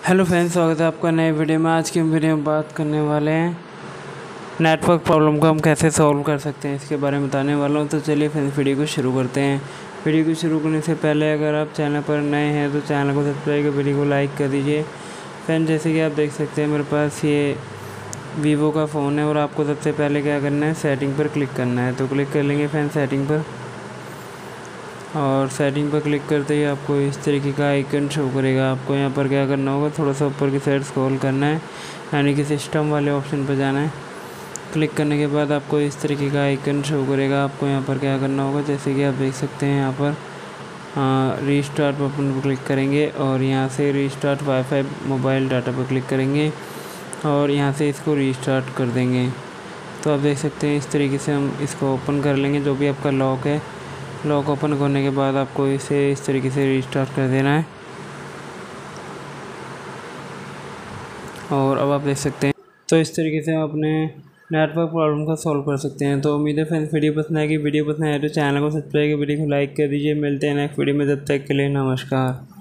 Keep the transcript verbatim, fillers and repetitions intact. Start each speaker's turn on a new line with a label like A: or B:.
A: Hello friends, स्वागत है आपका नए वीडियो में। आज की वीडियो में बात करने वाले हैं नेटवर्क प्रॉब्लम को हम कैसे सॉल्व कर सकते हैं, इसके बारे में बताने वाला हूं। तो चलिए फ्रेंड्स वीडियो को शुरू करते हैं। वीडियो को शुरू करने से पहले अगर आप चैनल पर नए हैं तो चैनल को सब्सक्राइब कर वीडियो को लाइक कर दीजिए। फ्रेंड्स जैसे कि आप देख सकते हैं मेरे पास ये वीवो का फ़ोन है और आपको सबसे पहले क्या करना है, सेटिंग पर क्लिक करना है। तो क्लिक कर लेंगे फ्रेंड्स सेटिंग पर, और सेटिंग पर क्लिक करते ही आपको इस तरीके का आइकन शो करेगा। आपको यहाँ पर क्या करना होगा, थोड़ा सा ऊपर की साइड स्क्रॉल करना है, यानी कि सिस्टम वाले ऑप्शन पर जाना है। क्लिक करने के बाद आपको इस तरीके का आइकन शो करेगा। आपको यहाँ पर क्या करना होगा, जैसे कि आप देख सकते हैं यहाँ पर रीस्टार्ट बटन पर क्लिक करेंगे और यहाँ से रीस्टार्ट वाईफाई मोबाइल डाटा पर क्लिक करेंगे और यहाँ से इसको रीस्टार्ट कर देंगे। तो आप देख सकते हैं इस तरीके से हम इसको ओपन कर लेंगे। जो भी आपका लॉक है, लॉक ओपन करने के बाद आपको इसे इस तरीके से रीस्टार्ट कर देना है। और अब आप देख सकते हैं, तो इस तरीके से हम अपने नेटवर्क प्रॉब्लम को सॉल्व कर सकते हैं। तो उम्मीद है फ्रेंड्स वीडियो पसंद आएगी। वीडियो पसंद आए तो चैनल को सब्सक्राइब कर वीडियो को लाइक कर दीजिए। मिलते हैं नेक्स्ट वीडियो में, जब तक के लिए नमस्कार।